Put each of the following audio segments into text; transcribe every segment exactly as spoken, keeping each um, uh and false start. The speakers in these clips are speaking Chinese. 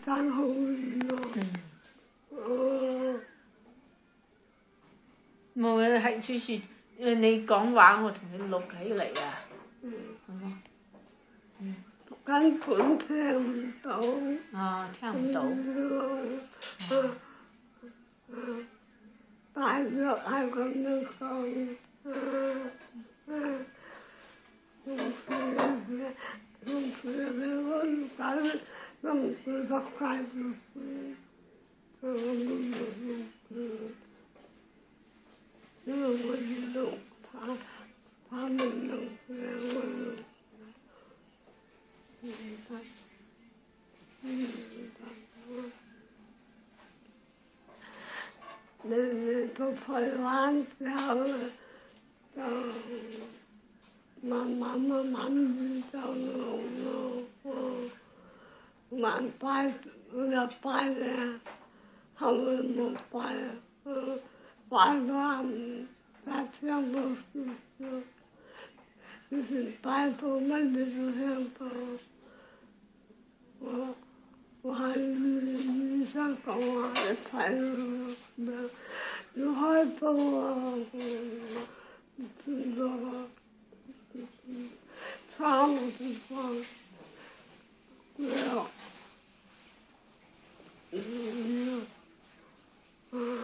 生好咯。哦。 冇嘅係隨時誒你講話，我同你錄起嚟啊。 嗯。 好冇？嗯。 根本聽唔到。 哦，聽唔到。 嗯。嗯。大約係咁樣講。嗯。嗯。用詞嘅用詞嘅我唔解，用詞就解唔出。嗯。嗯。因為我遇到他，他們能讓我有，明白，明白。你你到台灣之後，就慢慢慢慢就老咯。晚拜我就拜咧，後來冇拜啦。拜到唔拜聽到書書，就是拜到乜嘢都聽到。我我係醫生講話你睇咯，咩？你開刀啊！唔知道，差唔多，沒有，嗯嗯。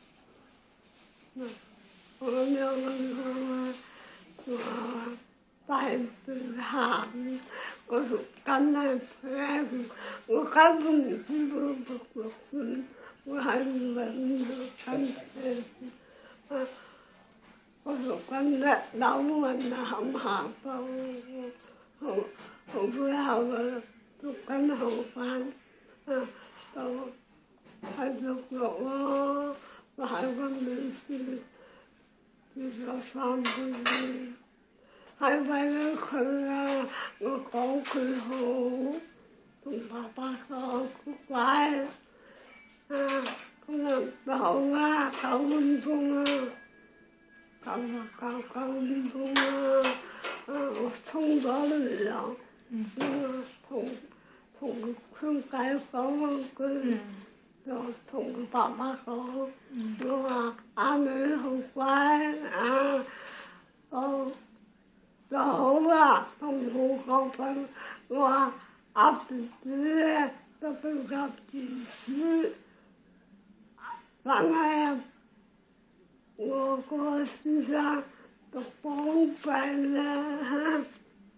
我兩個人我帶住喊，我就跟佢陪，我根本唔知道不過分，我係揾到跟佢，啊，我就跟佢老問啊喊下包，好好之後我就跟後翻，啊，就喺度講我係個女士。呢個三個月，係為咗佢啊！我講佢好，同爸爸講佢乖，啊咁啊就好啦，九分鐘啦，九啊九九分鐘啦，啊我沖咗涼，啊同同佢解講佢。就同爸爸講，我話阿女好乖啊，哦就好啦，同我講翻，我話阿弟弟就比較自私，但係我個先生就幫病啦，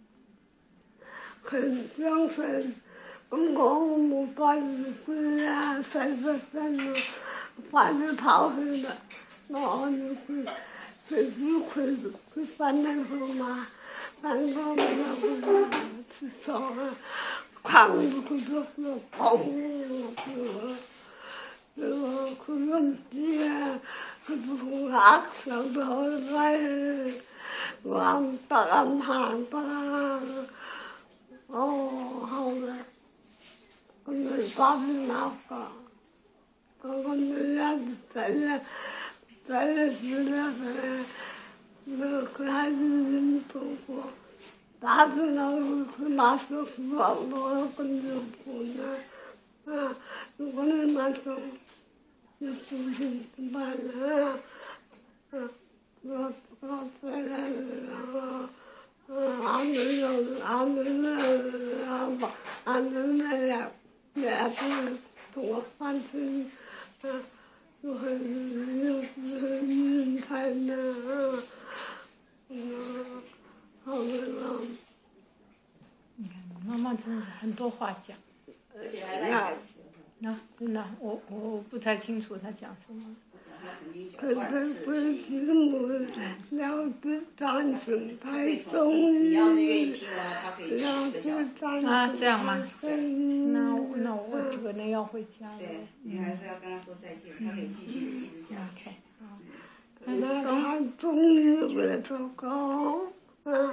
佢唔相信。咁我冇帶住佢啊，細個陣啊，快啲跑去啦！我要佢，佢知佢佢翻嚟後嘛，翻到嚟我去廁所啊，看到佢就係砰我，結果佢唔知啊，佢同我上到嚟，我唔得唔行得，哦後來。個女打電話㗎，嗰個女人仔咧，仔咧住咧佢，佢佢喺醫院度過，打電話佢馬上話我跟住搬啦，啊，如果你馬上要出去點辦啊？啊，我我仔咧啊，啊女又啊女咧啊啊女咧。也是同我翻去，啊，又係又是醫院睇呢，嗯，好了。 你看，媽媽真是很多話講。 而且還來講。 那那我我不太清楚他講什麼。 佢佢佢節目了解戰爭太重要，了解戰爭。 啊，這樣嗎？那那我可能要回家了。 對，你還是要跟他說再見，他可以繼續一直講。 OK，好。 那他終於會做講，啊，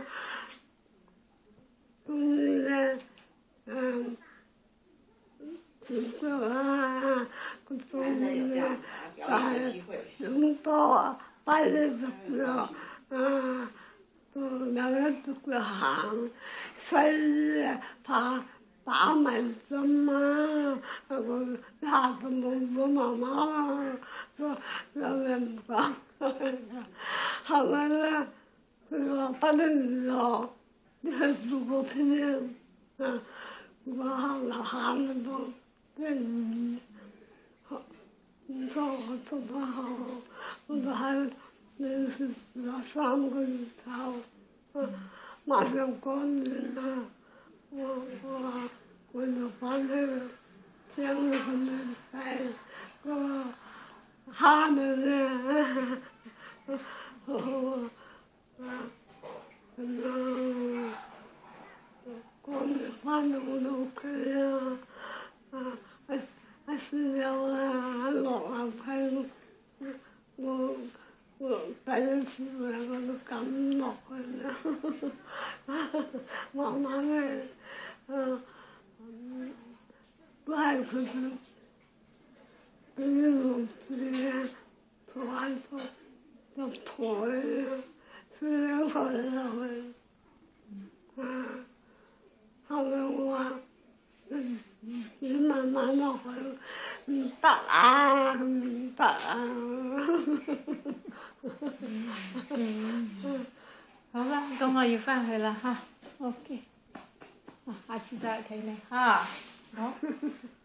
終於咧，嗯，這個啊，佢終於咧。在很多白日的時候，啊，都兩個都個行，所以怕打埋針啊，啊， 下次冇咗媽媽啦，就有人唔講。後來咧，佢話不能咗，你係做個天啊！我喊啦喊啦都，真好，你說我做得好，我都還連續死了三個月頭，啊，馬上過年啦，我我我就翻去了。將佢哋帶個喊嘅咧，我啊，然後過年翻到我屋企啊，啊啊啊時候啊落啊批，我我第一次嚟我都感落去啦，慢慢嘅啊。不係佢哋俾老師同埋個個台輸咗佢落去，啊！後來我話你你慢慢落去，唔得啊唔得啊！ 嗯，好啦，咁我要翻去啦嚇 ，OK，啊，下次再睇你嚇，好。